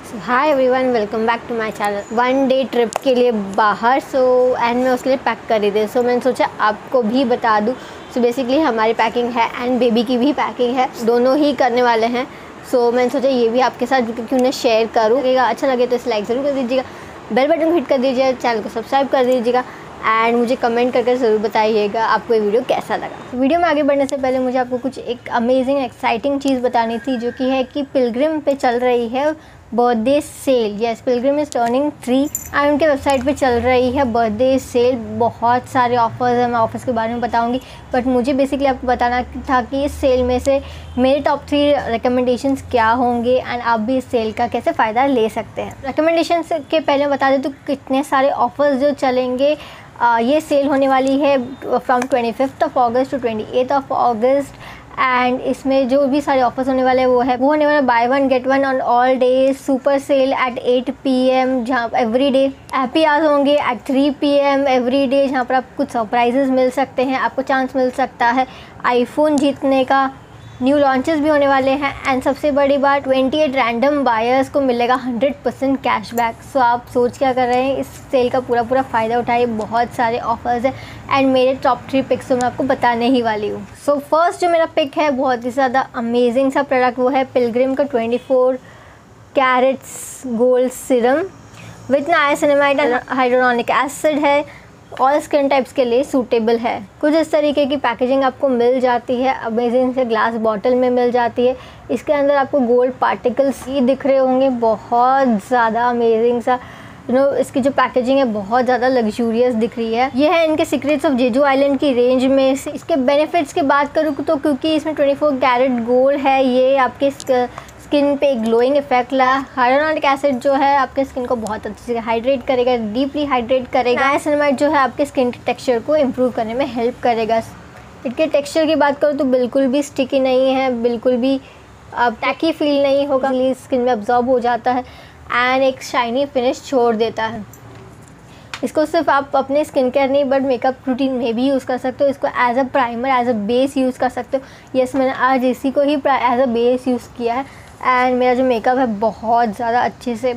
Hi everyone, welcome back to my channel. One day trip के लिए बाहर and मैं उसके लिए पैक कर रही थी। मैंने सोचा आपको भी बता दूं। बेसिकली हमारी पैकिंग है एंड बेबी की भी पैकिंग है, दोनों ही करने वाले हैं। मैंने सोचा ये भी आपके साथ क्यों ना शेयर करूँ। अच्छा लगे तो इसे लाइक ज़रूर कर दीजिएगा, बेल बटन को हिट कर दीजिएगा, चैनल को सब्सक्राइब कर दीजिएगा एंड मुझे कमेंट करके ज़रूर बताइएगा आपको ये वीडियो कैसा लगा। वीडियो में आगे बढ़ने से पहले मुझे आपको कुछ एक अमेजिंग एक्साइटिंग चीज़ बतानी थी, जो कि है कि पिलग्रिम पे चल रही है birthday sale. Yes, Pilgrim is turning 3 and उनके वेबसाइट पे चल रही है बर्थडे सेल। बहुत सारे ऑफर्स हैं, मैं ऑफर्स के बारे में बताऊंगी, बट मुझे बेसिकली आपको बताना था कि इस सेल में से मेरे टॉप 3 रिकमेंडेशंस क्या होंगे एंड आप भी इस सेल का कैसे फ़ायदा ले सकते हैं। रिकमेंडेशंस के पहले बता दें तो कितने सारे ऑफर्स जो चलेंगे। ये सेल होने वाली है from 25 August to 28 August and इसमें जो भी सारे ऑफर्स होने वाले हैं वो होने वाला buy one get one on all day, super sale at 8 PM, जहाँ एवरी डे हैप्पी आवर्स होंगे एट 3 PM एवरी डे, जहाँ पर आपको कुछ सरप्राइजेस मिल सकते हैं, आपको चांस मिल सकता है आईफोन जीतने का। न्यू लॉन्चेस भी होने वाले हैं एंड सबसे बड़ी बात 28 रैंडम बायर्स को मिलेगा 100% कैशबैक। आप सोच क्या कर रहे हैं, इस सेल का पूरा फ़ायदा उठाइए। बहुत सारे ऑफर्स हैं एंड मेरे टॉप 3 पिक्स तो मैं आपको बताने ही वाली हूँ। फर्स्ट जो मेरा पिक है बहुत ही ज़्यादा अमेजिंग सा प्रोडक्ट, वो है पिलग्रिम का 24 carats gold serum with niacinamide and hyaluronic acid है। ऑल स्किन टाइप्स के लिए सूटेबल है। कुछ इस तरीके की पैकेजिंग आपको मिल जाती है, अमेजिंग से ग्लास बॉटल में मिल जाती है। इसके अंदर आपको गोल्ड पार्टिकल्स ही दिख रहे होंगे, बहुत ज़्यादा अमेजिंग सा। इसकी जो पैकेजिंग है बहुत ज़्यादा लग्जूरियस दिख रही है। ये है इनके सीक्रेट्स ऑफ जेजू आइलैंड की रेंज में। इसके बेनिफिट्स की बात करूँ तो क्योंकि इसमें 24 कैरेट गोल्ड है, ये आपके स्किन पे ग्लोइंग इफेक्ट ला। हाइड्रोनिक एसिड जो है आपके स्किन को बहुत अच्छे से हाइड्रेट करेगा, डीपली हाइड्रेट करेगा। नाइसिनामाइड जो है आपके स्किन के टेक्सचर को इम्प्रूव करने में हेल्प करेगा। इसके टेक्सचर की बात करूँ तो बिल्कुल भी स्टिकी नहीं है, बिल्कुल भी टैकी फील नहीं होगा, स्किन में अब्जॉर्ब हो जाता है एंड एक शाइनी फिनिश छोड़ देता है। इसको सिर्फ आप अपने स्किन केयर नहीं बट मेकअप रूटीन में भी यूज़ कर सकते हो। इसको as a primer, as a base use कर सकते हो। यस, मैंने आज इसी को ही एज अ बेस यूज़ किया है एंड मेरा जो मेकअप है बहुत ज़्यादा अच्छे से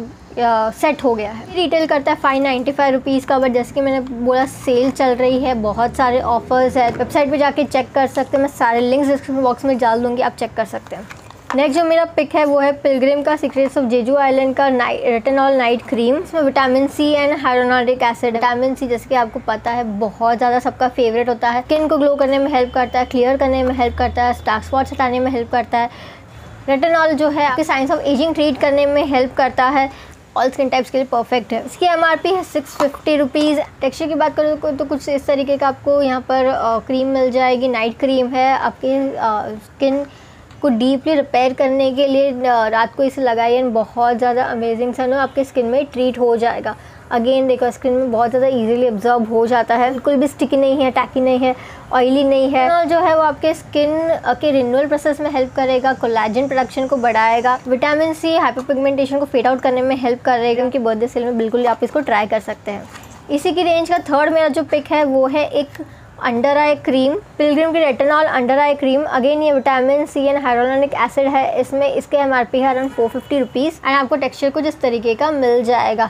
सेट हो गया है। रिटेल करता है 595 रुपीज़ का, बट जैसे कि मैंने बोला सेल चल रही है, बहुत सारे ऑफर्स है। वेबसाइट पे जाके चेक कर सकते हैं, मैं सारे लिंक्स डिस्क्रिप्शन बॉक्स में डाल दूँगी, आप चेक कर सकते हैं। नेक्स्ट जो मेरा पिक है वो है पिलग्रिम का सीक्रेट्स ऑफ जेजू आइलैंड का रेटिनॉल नाइट क्रीम। इसमें vitamin C and hyaluronic acid. Vitamin C जैसे कि आपको पता है बहुत ज़्यादा सबका फेवरेट होता है। स्किन को ग्लो करने में हेल्प करता है, क्लियर करने में हेल्प करता है, डार्क स्पॉट्स हटाने में हेल्प करता है। रेटिनॉल जो है आपके साइंस ऑफ एजिंग ट्रीट करने में हेल्प करता है। ऑल स्किन टाइप्स के लिए परफेक्ट है। इसकी MRP है 650 रुपीज़। टेक्सचर की बात करूँ तो कुछ इस तरीके का आपको यहाँ पर क्रीम मिल जाएगी। नाइट क्रीम है, आपके स्किन को डीपली रिपेयर करने के लिए रात को इसे लगाइए, बहुत ज़्यादा अमेजिंग सा आपके स्किन में ट्रीट हो जाएगा। अगेन देखो, स्किन में बहुत ज़्यादा इजीली एब्जॉर्ब हो जाता है, बिल्कुल भी स्टिकी नहीं है, टैकी नहीं है, ऑयली नहीं है। जो है वो आपके स्किन के रिन्यूअल प्रोसेस में हेल्प करेगा, कोलेजन प्रोडक्शन को बढ़ाएगा। विटामिन सी हाइपरपिगमेंटेशन को फेड आउट करने में हेल्प करेगा। उनकी बर्थडे सेल में बिल्कुल आप इसको ट्राई कर सकते हैं। इसी की रेंज का थर्ड मेरा जो पिक है वो है एक अंडर आई क्रीम, पिलग्रिम की retinol under eye cream. Again ये vitamin C and hyaluronic acid है इसमें। इसके MRP है अराउंड 450 रुपीज़ एंड आपको टेक्सचर कुछ इस तरीके का मिल जाएगा।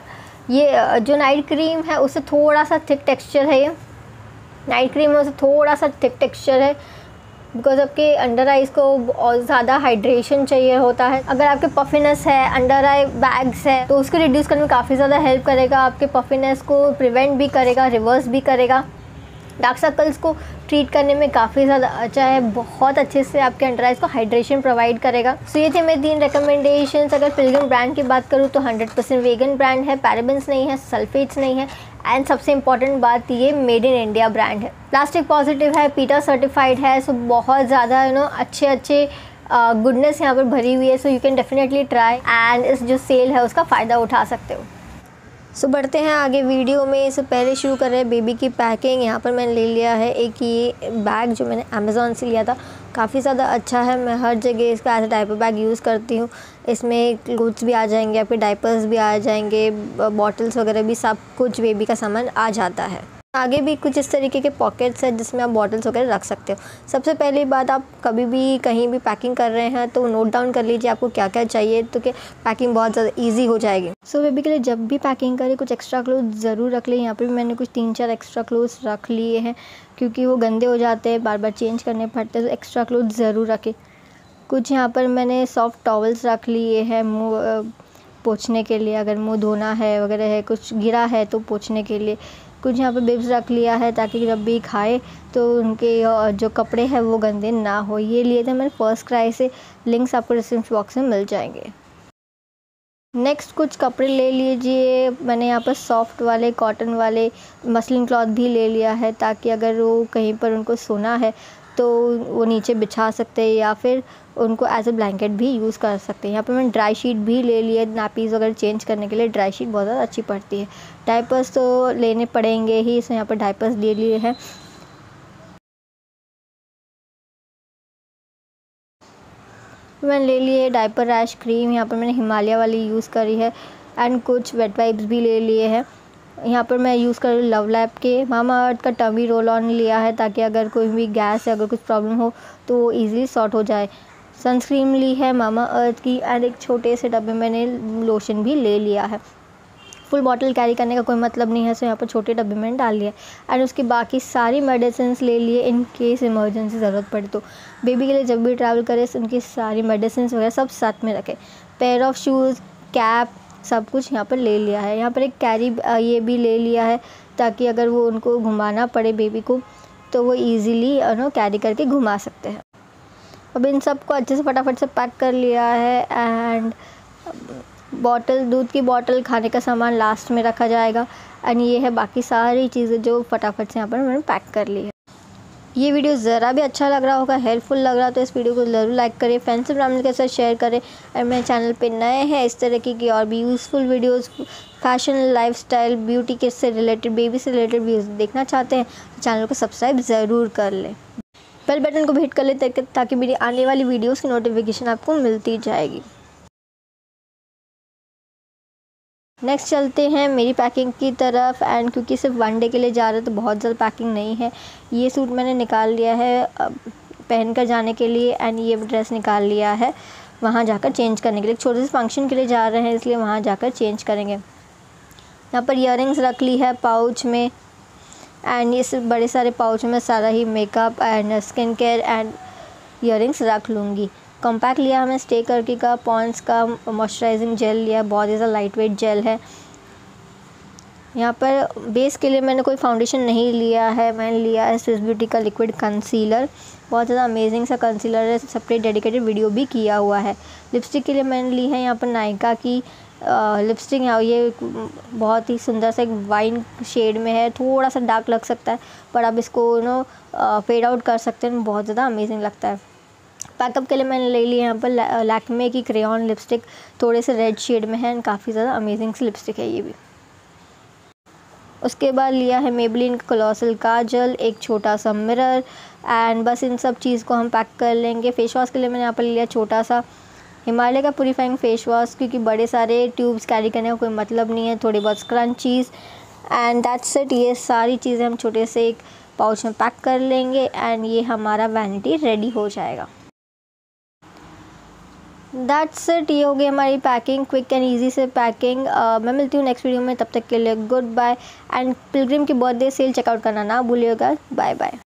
ये जो नाइट क्रीम है उससे थोड़ा सा थिक टेक्सचर है। ये नाइट क्रीम है उससे थोड़ा सा थिक टेक्सचर है, बिकॉज आपके अंडर आइज़ को और ज़्यादा हाइड्रेशन चाहिए होता है। अगर आपके पफिनेस है, अंडर आई बैग्स है, तो उसको रिड्यूस करने में काफ़ी ज़्यादा हेल्प करेगा। आपके पफिनेस को प्रिवेंट भी करेगा, रिवर्स भी करेगा। डार्क सर्कल्स को ट्रीट करने में काफ़ी ज़्यादा अच्छा है, बहुत अच्छे से आपके अंडर आइज़ को हाइड्रेशन प्रोवाइड करेगा। ये थे मेरे 3 रिकमेंडेशंस। अगर पिलग्रिम ब्रांड की बात करूँ तो 100% वेगन ब्रांड है, पैराबेन्स नहीं है, सल्फेट्स नहीं है एंड सबसे इंपॉर्टेंट बात ये मेड इन इंडिया ब्रांड है। प्लास्टिक पॉजिटिव है, पीटा सर्टिफाइड है। बहुत ज़्यादा अच्छे गुडनेस यहाँ पर भरी हुई है। You can definitely try and इस जो सेल है उसका फ़ायदा उठा सकते हो। बढ़ते हैं आगे वीडियो में। इससे पहले शुरू कर रहे हैं बेबी की पैकिंग। यहाँ पर मैंने ले लिया है एक ये बैग जो मैंने अमेज़ॉन से लिया था, काफ़ी ज़्यादा अच्छा है। मैं हर जगह इसका as a diaper bag use करती हूँ। इसमें क्लोथ्स भी आ जाएंगे, आपके डायपर्स भी आ जाएंगे, बॉटल्स वगैरह भी, सब कुछ बेबी का सामान आ जाता है। आगे भी कुछ इस तरीके के पॉकेट्स हैं जिसमें आप बॉटल्स वगैरह रख सकते हो। सबसे पहली बात, आप कभी भी कहीं भी पैकिंग कर रहे हैं तो नोट डाउन कर लीजिए आपको क्या क्या चाहिए, तो कि पैकिंग बहुत ज़्यादा ईजी हो जाएगी। सो बेबी के लिए जब भी पैकिंग करें कुछ एक्स्ट्रा क्लोथ्स ज़रूर रख लें। यहाँ पर भी मैंने कुछ 3-4 एक्स्ट्रा क्लोथ्स रख लिए हैं क्योंकि वो गंदे हो जाते हैं, बार बार चेंज करने पड़ते हैं, तो एक्स्ट्रा क्लोथ्स ज़रूर रखें। कुछ यहाँ पर मैंने सॉफ्ट टॉवल्स रख लिए हैं मुँह पोंछने के लिए, अगर मुँह धोना है वगैरह है, कुछ गिरा है तो पोंछने के लिए। कुछ यहाँ पे बिब्स रख लिया है ताकि जब भी खाए तो उनके जो कपड़े हैं वो गंदे ना हो। ये लिए थे मैंने फर्स्ट क्राई से, लिंक्स आपको डिस्क्रिप्शन बॉक्स में मिल जाएंगे। नेक्स्ट कुछ कपड़े ले लीजिए। मैंने यहाँ पर सॉफ्ट वाले, कॉटन वाले, मसलिन क्लॉथ भी ले लिया है ताकि अगर वो कहीं पर उनको सोना है तो वो नीचे बिछा सकते हैं या फिर उनको एज अ ब्लैंकेट भी यूज़ कर सकते हैं। यहाँ पे मैंने ड्राई शीट भी ले लिया, नैपीज़ वगैरह चेंज करने के लिए ड्राई शीट बहुत ज़्यादा अच्छी पड़ती है। डायपर्स तो लेने पड़ेंगे ही, इसमें यहाँ पर डायपर्स ले लिए हैं। मैंने ले लिए डायपर रैश क्रीम, यहाँ पर मैंने हिमालय वाली यूज़ करी है, एंड कुछ वेट वाइप्स भी ले लिए हैं। यहाँ पर मैं यूज़ कर रही हूँ लव लैब के मामा अर्थ का टमी रोल ऑन लिया है ताकि अगर कोई भी गैस या अगर कुछ प्रॉब्लम हो तो वो ईज़िली सॉर्ट हो जाए। सनस्क्रीन ली है मामा अर्थ की, एंड एक छोटे से डब्बे मैंने लोशन भी ले लिया है। फुल बॉटल कैरी करने का कोई मतलब नहीं है, सो यहाँ पर छोटे डब्बे मैंने डाल लिया। एंड उसकी बाकी सारी मेडिसिन ले लिए इन केस इमरजेंसी ज़रूरत पड़े तो। बेबी के लिए जब भी ट्रैवल करें उनकी सारी मेडिसिन वगैरह सब साथ में रखें। पेयर ऑफ शूज़, कैप, सब कुछ यहाँ पर ले लिया है। यहाँ पर एक कैरी ये भी ले लिया है ताकि अगर वो उनको घुमाना पड़े बेबी को तो वो ईज़िली कैरी करके घुमा सकते हैं। अब इन सब को अच्छे से फटाफट से पैक कर लिया है। एंड बॉटल, दूध की बॉटल, खाने का सामान लास्ट में रखा जाएगा। एंड ये है बाकी सारी चीज़ें जो फटाफट से यहाँ पर मैंने पैक कर ली है। ये वीडियो ज़रा भी अच्छा लग रहा होगा, हेल्पफुल लग रहा तो इस वीडियो को ज़रूर लाइक करें, फ्रेंड्स एंड फैमिली के साथ शेयर करें। और मेरे चैनल पे नए हैं इस तरह की और भी useful videos, fashion, lifestyle, beauty के से रिलेटेड, बेबी से रिलेटेड वीडियोस देखना चाहते हैं तो चैनल को सब्सक्राइब ज़रूर कर लें। बेल बटन को भी हिट कर लें ताकि मेरी आने वाली वीडियोज़ की नोटिफिकेशन आपको मिलती जाएगी। नेक्स्ट चलते हैं मेरी पैकिंग की तरफ। एंड क्योंकि सिर्फ 1 डे के लिए जा रहे तो बहुत ज़्यादा पैकिंग नहीं है। ये सूट मैंने निकाल लिया है पहन कर जाने के लिए, एंड ये ड्रेस निकाल लिया है वहाँ जाकर चेंज करने के लिए। एक छोटे से फंक्शन के लिए जा रहे हैं इसलिए वहाँ जाकर चेंज करेंगे। यहाँ पर इयररिंग्स रख ली है पाउच में, एंड इस बड़े सारे पाउच में सारा ही makeup and skin care and earrings रख लूँगी। कॉम्पैक्ट लिया हमें स्टे करके का, पॉन्ड्स का मॉइस्चराइजिंग जेल लिया, बहुत ही ज़्यादा लाइट वेट जेल है। यहाँ पर बेस के लिए मैंने कोई फाउंडेशन नहीं लिया है, मैंने लिया है स्विस ब्यूटी का लिक्विड कंसीलर। बहुत ज़्यादा अमेजिंग सा कंसीलर है, सेपरेट डेडिकेटेड वीडियो भी किया हुआ है। लिपस्टिक के लिए मैंने ली है यहाँ पर नायका की लिपस्टिक। ये बहुत ही सुंदर सा एक वाइन शेड में है, थोड़ा सा डार्क लग सकता है पर आप इसको फेड आउट कर सकते हैं, बहुत ज़्यादा अमेजिंग लगता है। पैकअप के लिए मैंने ले ली यहाँ पर लैक्मे की क्रेयॉन लिपस्टिक, थोड़े से रेड शेड में है, काफ़ी ज़्यादा अमेजिंग सी लिपस्टिक है ये भी। उसके बाद लिया है मेबलिन का कॉलोसल काजल, एक छोटा सा मिरर, एंड बस इन सब चीज़ को हम पैक कर लेंगे। फेस वॉश के लिए मैंने यहाँ पर लिया छोटा सा हिमालय का प्यूरीफाइंग फेस वॉश, क्योंकि बड़े सारे ट्यूब्स कैरी करने का कोई मतलब नहीं है, थोड़ी बहुत स्क्रंचीज़, एंड दैट्स इट। ये सारी चीज़ें हम छोटे से एक पाउच में पैक कर लेंगे एंड ये हमारा वैनिटी रेडी हो जाएगा। दैट्स इट, ये हो गई हमारी पैकिंग, क्विक एंड ईजी से पैकिंग। मैं मिलती हूँ नेक्स्ट वीडियो में, तब तक के लिए गुड बाय। एंड पिलग्रिम की बर्थडे सेल चेकआउट करना ना भूलिएगा। Bye bye.